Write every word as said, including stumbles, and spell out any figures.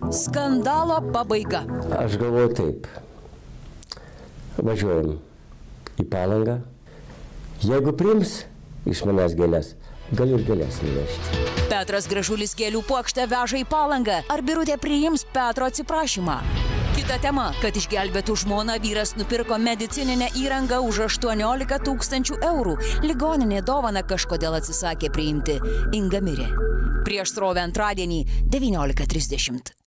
Skandalo pabaiga. Aš galvoju taip. Važiuojam į Palangą. Jeigu priims iš manęs gėles, galiu ir gėles nuvežti. Petras Gražulis gėlių puokštę veža į Palangą. Ar Birutė priims Petro atsiprašymą? Kita tema, kad išgelbėtų žmoną vyras nupirko medicininę įrangą už aštuoniolika tūkstančių eurų. Ligoninė dovaną kažkodėl atsisakė priimti. Inga mirė. Prieš srovę antradienį devyniolika trisdešimt.